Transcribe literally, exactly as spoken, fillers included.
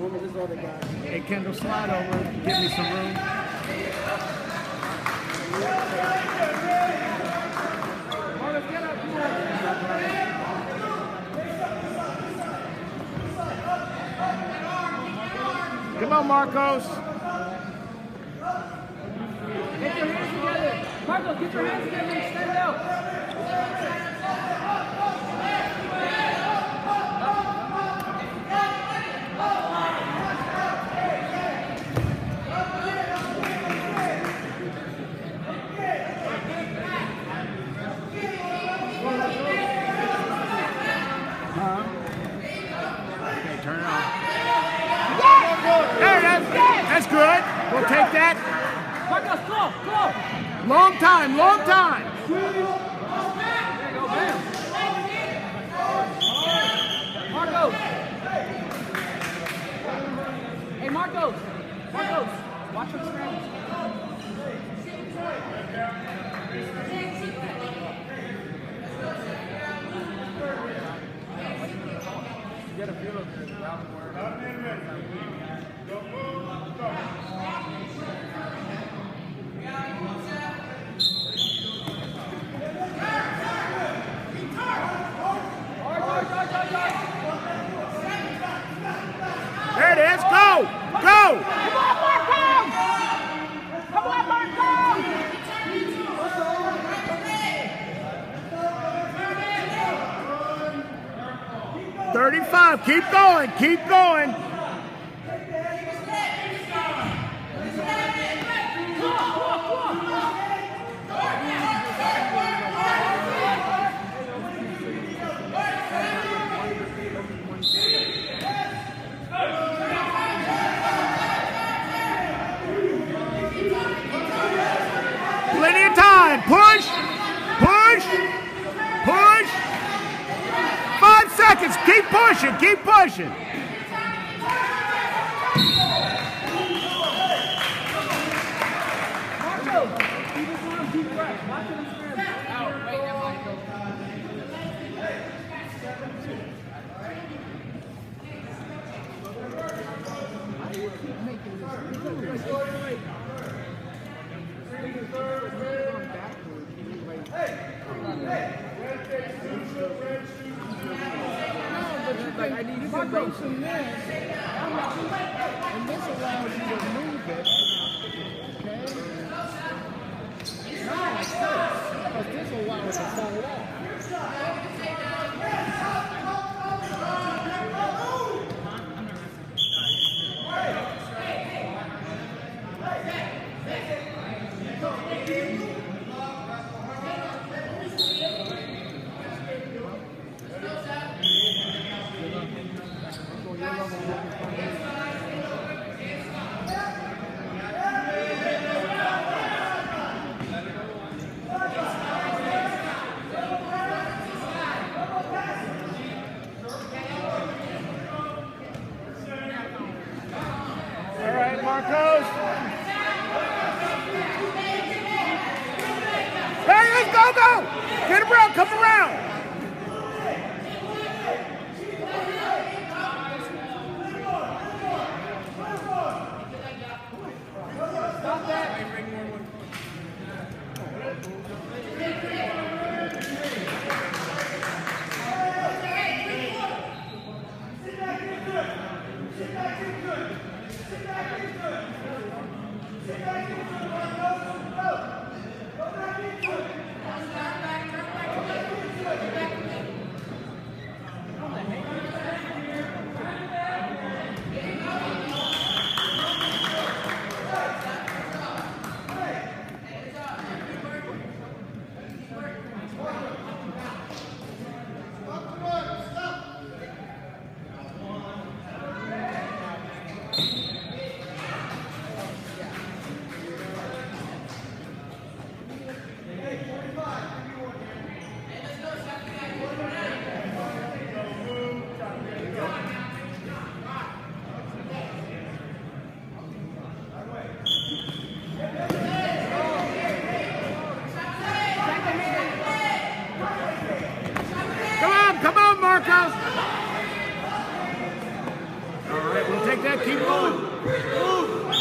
Hey, Kendall, slide over. Give me some room. Come on, Marcos. Get your hands together. Marcos, get your hands together and stand out. That's good. We'll take that. Marcos, go, go. Long time, long time. There you go, bam. Marcos. Hey, Marcos. Marcos, watch your screens. You gotta feel it. There it is. Go! Go! Come on, Marcos! Come on, Marcos! thirty-five. Keep going. Keep going. Plenty of time. Push. Push. Push. Five seconds. Keep pushing. Keep pushing. Like I need Marcos in this, and this allows you to move it. Okay? Not like this, but this allows it to fall off. Marcos. Hey, let's go, go. Get him around, come around. Stop that. Keep going. Move.